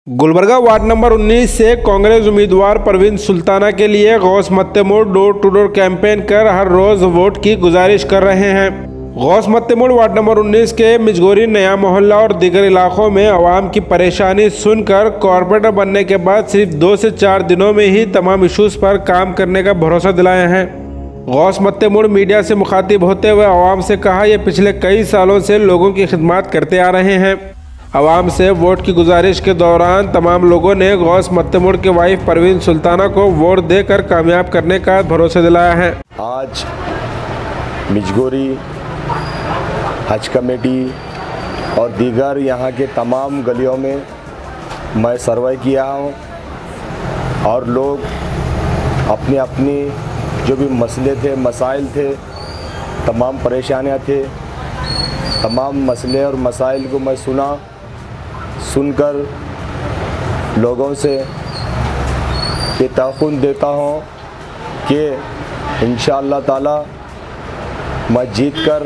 Gulbarga ward number 19 से कांग्रेस उम्मीदवार परवीन सुल्ताना के लिए गौस मत्ते मोड़ डोर टू डोर कैंपेन कर हर रोज वोट की गुजारिश कर रहे हैं। गौस मत्ते मोड़ वार्ड नंबर 19 के मिजगोरी, नया मोहल्ला और दीगर इलाकों में आवाम की परेशानी सुनकर कॉरपोरेटर बनने के बाद सिर्फ 2 से 4 दिनों में ही तमाम इशूज़ पर काम करने का भरोसा दिलाए हैं। गौस मत्ते मोड़ मीडिया से मुखातिब होते हुए आवाम से कहा, ये पिछले कई सालों से लोगों की खिदमत करते आ रहे हैं। आवाम से वोट की गुजारिश के दौरान तमाम लोगों ने गौस मत्ते मोड़ के वाइफ परवीन सुल्ताना को वोट देकर कामयाब करने का भरोसा दिलाया है। आज मिजगोरी, हज कमेटी और दीगर यहाँ के तमाम गलियों में मैं सर्वे किया हूँ और लोग अपनी अपनी जो भी मसले थे, मसाइल थे, तमाम परेशानियाँ थे, तमाम मसले और मसाइल को मैं सुनकर लोगों से ये तयक़ुन देता हूँ कि इंशाअल्लाह ताला मैं जीत कर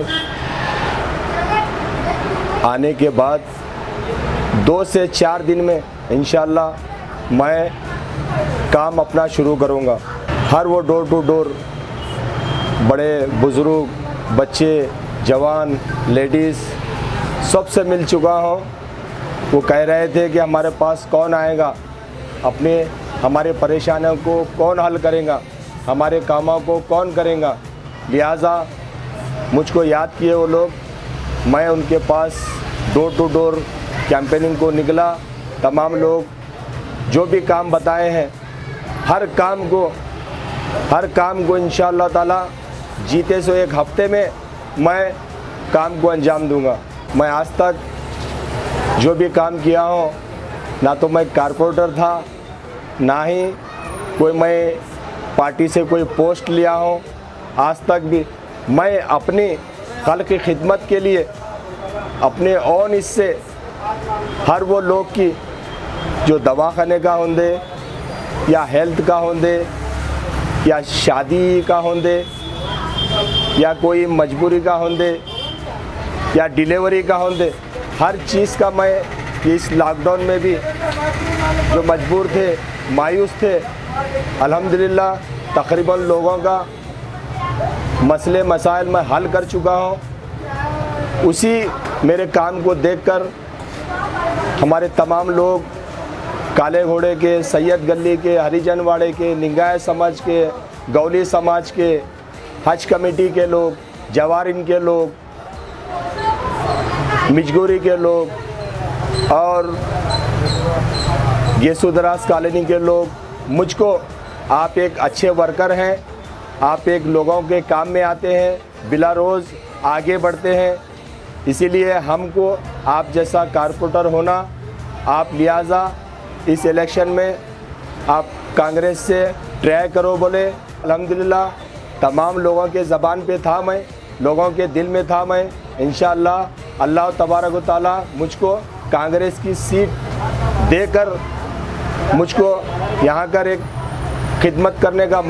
आने के बाद 2 से 4 दिन में इंशाअल्लाह मैं काम अपना शुरू करूँगा। हर वो डोर टू डोर बड़े बुज़ुर्ग, बच्चे, जवान, लेडीज़ सबसे मिल चुका हूँ। वो कह रहे थे कि हमारे पास कौन आएगा, हमारे परेशानियों को कौन हल करेगा, हमारे कामों को कौन करेगा। लिहाजा मुझको याद किए वो लोग, मैं उनके पास डोर टू डोर कैंपेनिंग को निकला। तमाम लोग जो भी काम बताए हैं, हर काम को इंशाअल्लाह ताला जीते सो 1 हफ्ते में मैं काम को अंजाम दूंगा। मैं आज तक जो भी काम किया हूँ, ना तो मैं कारपोरेटर था, ना ही मैं पार्टी से कोई पोस्ट लिया हूँ। आज तक भी मैं अपनी खल्क़ की खिदमत के लिए अपने ओन इससे हर वो लोग की जो दवाखाने का होंदे या हेल्थ का होंदे या शादी का होंदे या कोई मजबूरी का होंदे या डिलीवरी का होंदे, हर चीज़ का मैं इस लॉकडाउन में भी जो मजबूर थे, मायूस थे, अल्हम्दुलिल्लाह तकरीबन लोगों का मसले मसाइल मैं हल कर चुका हूँ। उसी मेरे काम को देखकर हमारे तमाम लोग काले घोड़े के, सैयद गली के, हरिजनवाड़े के, निंगाय समाज के, गौली समाज के, हज कमेटी के लोग, जवारिन के लोग, मिजगोरी के लोग और येसुदरास कॉलोनी के लोग मुझको, आप एक अच्छे वर्कर हैं, आप एक लोगों के काम में आते हैं, बिला रोज़ आगे बढ़ते हैं, इसीलिए हमको आप जैसा कारपोरेटर होना, आप लिहाजा इस इलेक्शन में आप कांग्रेस से ट्राई करो बोले। अल्हम्दुलिल्लाह तमाम लोगों के ज़बान पे था मैं, लोगों के दिल में था मैं। इंशाअल्लाह अल्लाह तबारक व तआला मुझको कांग्रेस की सीट देकर मुझको यहाँ कर एक खिदमत करने का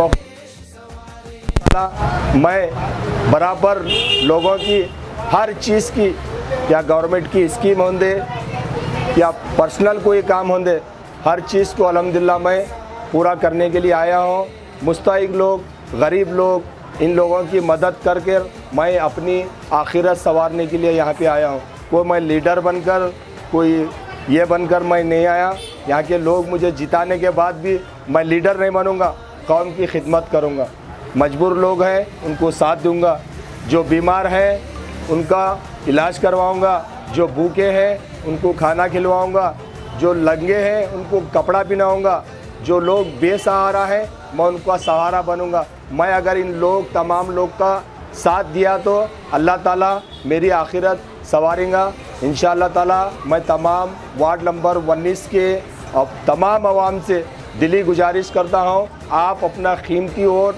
मौका, मैं बराबर लोगों की हर चीज़ की, या गवर्नमेंट की स्कीम होंदे या पर्सनल कोई काम होंदे, हर चीज़ को अल्हम्दुलिल्लाह मैं पूरा करने के लिए आया हूँ। मुस्तहिक लोग, गरीब लोग, इन लोगों की मदद करके मैं अपनी आखिरत संवारने के लिए यहाँ पे आया हूँ। कोई मैं लीडर बनकर, कोई ये बनकर मैं नहीं आया। यहाँ के लोग मुझे जिताने के बाद भी मैं लीडर नहीं बनूँगा, कौम की खिदमत करूँगा। मजबूर लोग हैं उनको साथ दूँगा, जो बीमार हैं उनका इलाज करवाऊँगा, जो भूखे हैं उनको खाना खिलवाऊँगा, जो लंगे हैं उनको कपड़ा पहनाऊँगा, जो लोग बेसहारा हैं मैं उनका सहारा बनूँगा। मैं अगर इन तमाम लोग का साथ दिया तो अल्लाह ताला मेरी आखिरत संवारेगा इंशाअल्लाह ताला। मैं तमाम वार्ड नंबर 19 के और तमाम आवाम से दिली गुजारिश करता हूँ, आप अपना कीमती वोट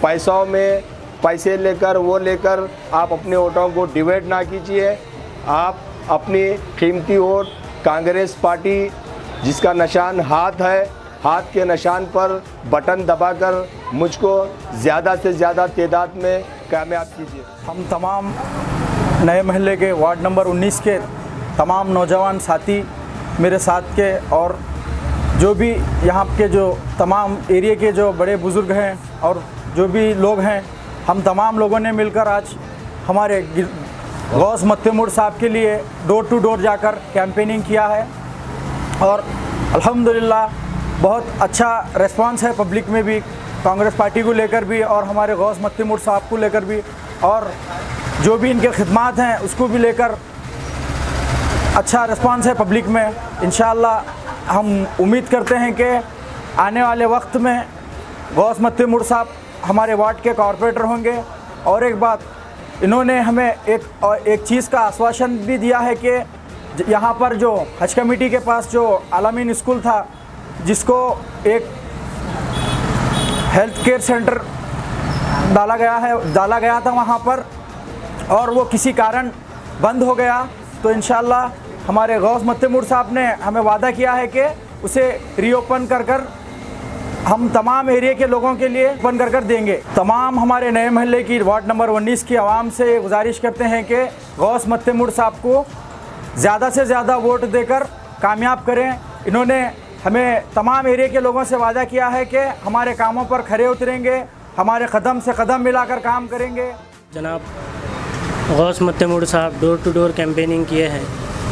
पैसे लेकर आप अपने वोटों को डिवाइड ना कीजिए। आप अपनी कीमती वोट कांग्रेस पार्टी जिसका निशान हाथ है, हाथ के निशान पर बटन दबाकर मुझको ज़्यादा से ज़्यादा तादाद में कामयाब कीजिए। हम तमाम नए महल्ले के वार्ड नंबर 19 के तमाम नौजवान साथी मेरे साथ के और जो भी यहाँ के जो तमाम एरिया के जो बड़े बुज़ुर्ग हैं और जो भी लोग हैं, हम तमाम लोगों ने मिलकर आज हमारे गौस मत्तेमोड़ साहब के लिए डोर टू डोर जाकर कैंपेनिंग किया है और अल्हम्दुलिल्लाह बहुत अच्छा रिस्पांस है पब्लिक में भी, कांग्रेस पार्टी को लेकर भी और हमारे गौस मत्तेमोड़ साहब को लेकर भी, और जो भी इनके खिदमात हैं उसको भी लेकर अच्छा रिस्पांस है पब्लिक में। इंशाअल्लाह हम उम्मीद करते हैं कि आने वाले वक्त में गौस मत्तेमोड़ साहब हमारे वार्ड के कॉरपोरेटर होंगे। और एक बात, इन्होंने हमें एक चीज़ का आश्वासन भी दिया है कि यहाँ पर जो हज कमेटी के पास जो आलमीन स्कूल था, जिसको एक हेल्थ केयर सेंटर डाला गया था वहाँ पर, और वो किसी कारण बंद हो गया, तो इंशाअल्लाह हमारे गौस मत्तेमोड़ साहब ने हमें वादा किया है कि उसे रीओपन कर हम तमाम एरिया के लोगों के लिए ओपन कर देंगे। तमाम हमारे नए महल्ले की वार्ड नंबर 19 की आवाम से गुजारिश करते हैं कि गौस मत्तेमोड़ साहब को ज़्यादा से ज़्यादा वोट देकर कामयाब करें। इन्होंने हमें तमाम एरिया के लोगों से वादा किया है कि हमारे कामों पर खरे उतरेंगे, हमारे कदम से कदम मिलाकर काम करेंगे। जनाब गौस मत्तेमोड़ साहब डोर टू डोर कैंपेनिंग किए हैं,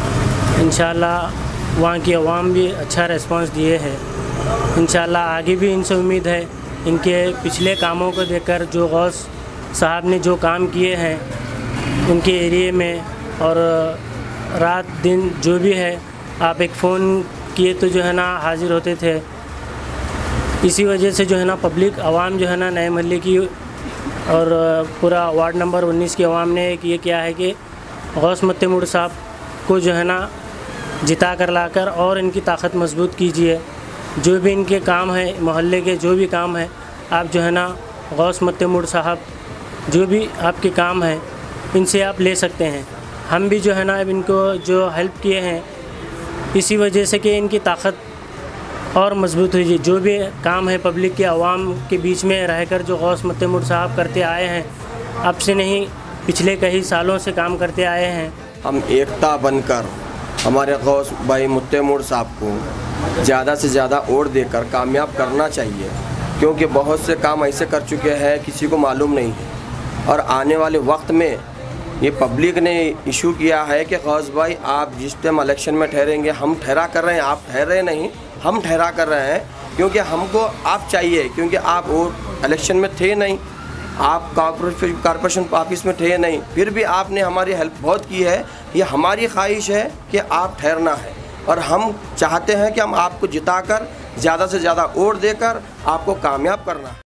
इंशाअल्लाह वहाँ की आवाम भी अच्छा रिस्पांस दिए हैं। इंशाअल्लाह आगे भी इनसे उम्मीद है, इनके पिछले कामों को देखकर जो गौस साहब ने जो काम किए हैं उनके एरिए में, और रात दिन जो भी है, आप एक फ़ोन किए तो जो है ना हाज़िर होते थे। इसी वजह से जो है ना पब्लिक आवाम जो है ना नए महल्ले की और पूरा वार्ड नंबर 19 की आवाम ने ये किया है कि गौस मत्तेमोड़ साहब को जो है ना जिता कर लाकर और इनकी ताकत मजबूत कीजिए। जो भी इनके काम है, मोहल्ले के जो भी काम है, आप जो है ना गौस मत्तेमोड़ साहब जो भी आपके काम है इनसे आप ले सकते हैं। हम भी जो है ना अब इनको जो हेल्प किए हैं इसी वजह से कि इनकी ताकत और मजबूत हुई। जो भी काम है पब्लिक के आवाम के बीच में रहकर जो गौस मत्तेमोड़ साहब करते आए हैं, अब से नहीं पिछले कई सालों से काम करते आए हैं। हम एकता बनकर हमारे गौस भाई मत्तेमोड़ साहब को ज़्यादा से ज़्यादा वोट देकर कामयाब करना चाहिए, क्योंकि बहुत से काम ऐसे कर चुके हैं किसी को मालूम नहीं है। और आने वाले वक्त में ये पब्लिक ने इशू किया है कि गौस भाई आप जिस टाइम इलेक्शन में ठहरेंगे, हम ठहरा कर रहे हैं, आप ठहरे नहीं, हम ठहरा कर रहे हैं, क्योंकि हमको आप चाहिए, क्योंकि आप वो इलेक्शन में थे नहीं, आप कॉर्पोरेशन ऑफिस में थे नहीं, फिर भी आपने हमारी हेल्प बहुत की है। ये हमारी ख्वाहिश है कि आप ठहरना है, और हम चाहते हैं कि हम आपको जिताकर ज़्यादा से ज़्यादा वोट देकर आपको कामयाब करना है।